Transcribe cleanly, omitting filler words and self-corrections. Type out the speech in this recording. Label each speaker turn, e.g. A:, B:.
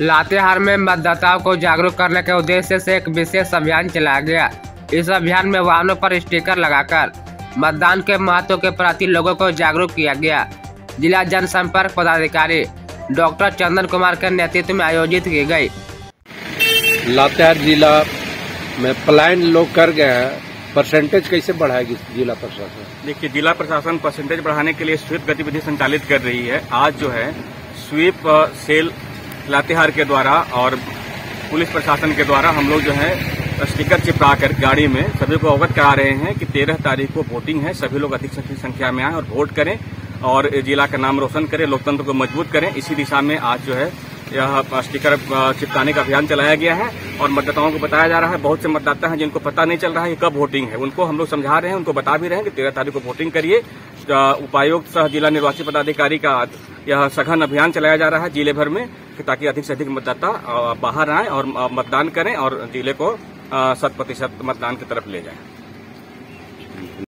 A: लातेहार में मतदाताओं को जागरूक करने के उद्देश्य से एक विशेष अभियान चलाया गया। इस अभियान में वाहनों पर स्टिकर लगाकर मतदान के महत्व के प्रति लोगों को जागरूक किया गया। जिला जनसंपर्क पदाधिकारी डॉक्टर चंदन कुमार के नेतृत्व में आयोजित की गई।
B: लातेहार जिला में पलायन लोग कर गए हैं, परसेंटेज कैसे बढ़ाएगी जिला प्रशासन?
C: देखिए, जिला प्रशासन परसेंटेज बढ़ाने के लिए स्वीप गतिविधि संचालित कर रही है। आज जो है स्वीप सेल लातेहार के द्वारा और पुलिस प्रशासन के द्वारा हम लोग जो है स्टिकर चिपका कर गाड़ी में सभी को अवगत करा रहे हैं कि 13 तारीख को वोटिंग है। सभी लोग अधिक से संख्या में आए और वोट करें और जिला का नाम रोशन करें, लोकतंत्र को मजबूत करें। इसी दिशा में आज जो है यह स्टिकर चिपकाने का अभियान चलाया गया है और मतदाताओं को बताया जा रहा है। बहुत से मतदाता हैं जिनको पता नहीं चल रहा है कि कब वोटिंग है, उनको हम लोग समझा रहे हैं, उनको बता भी रहे हैं कि 13 तारीख को वोटिंग करिए। उपायुक्त सह जिला निर्वाची पदाधिकारी का यह सघन अभियान चलाया जा रहा है जिले भर में, ताकि अधिक से अधिक मतदाता बाहर आए और मतदान करें और जिले को 100% मतदान की तरफ ले जाएं।